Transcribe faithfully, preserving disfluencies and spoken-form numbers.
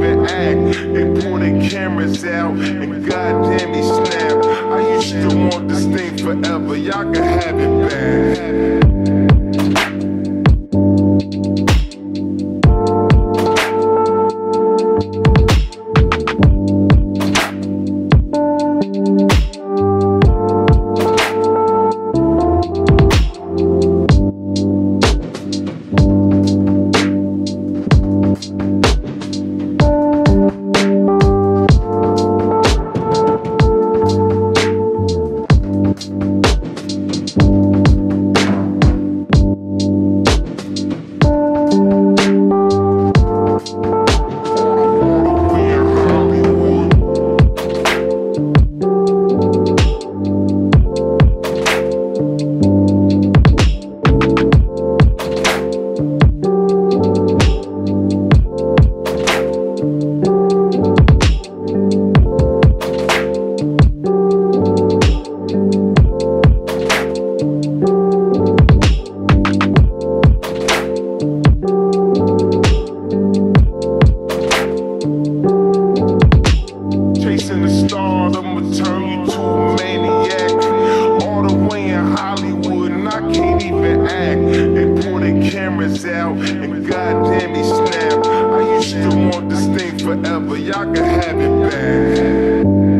even act. They pull their cameras out and goddamn he snap. I used to want this thing forever, y'all can have it back. Out and goddamn he snap. I used to want this thing forever, y'all can have it back.